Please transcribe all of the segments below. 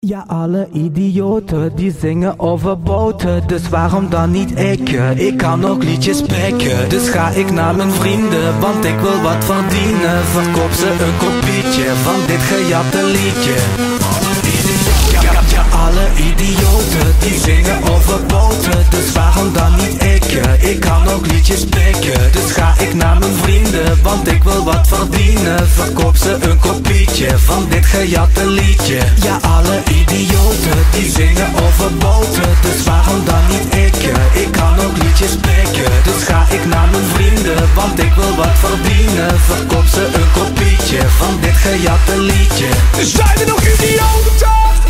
Ja, alle idioten die zingen over boten, dus waarom dan niet ik? Ik kan ook liedjes pikken, dus ga ik naar mijn vrienden, want ik wil wat verdienen. Verkoop ze een kopietje van dit gejatte liedje. Ja, alle idioten die zingen over boten, dus waarom dan niet ik? Ik kan ook liedjes pikken, dus ga ik naar mijn vrienden, want ik wil wat verdienen. Verkoop ze een kopietje van dit gejatte liedje. Ja, alle idioten die zingen over boten, dus waarom dan niet ik? Ik kan ook liedjes pikken, dus ga ik naar mijn vrienden, want ik wil wat verdienen. Verkoop ze een kopietje van dit gejatte liedje. Zijn er nog idioten?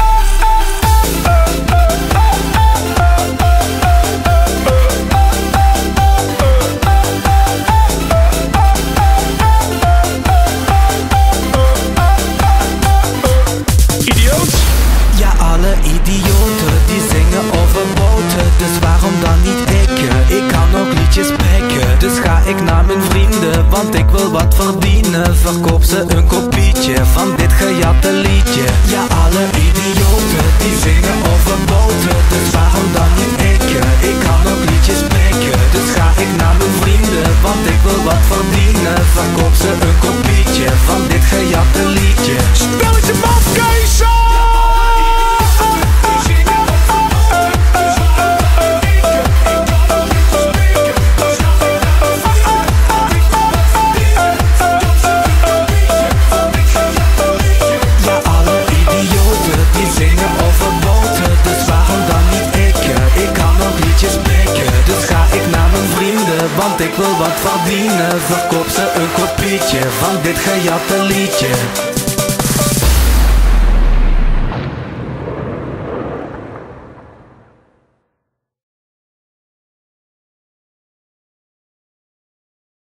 Ja, alle idioten die zingen over boten, dus waarom dan niet ik? Ik kan ook liedjes pikken, dus ga ik naar mijn vrienden, want ik wil wat verdienen. Verkoop ze een kopietje van dit gejatte liedje. Ja, alle idioten die zingen over boten, dus waarom dan niet ik? Ik kan ook liedjes pikken, dus ga ik naar mijn vrienden, want ik wil wat verdienen. Verkoop ze een kopietje van dit gejatte liedje. Spelletje mafkees! Want ik wil wat verdienen. Verkoop ze een kopietje van dit gejatte liedje.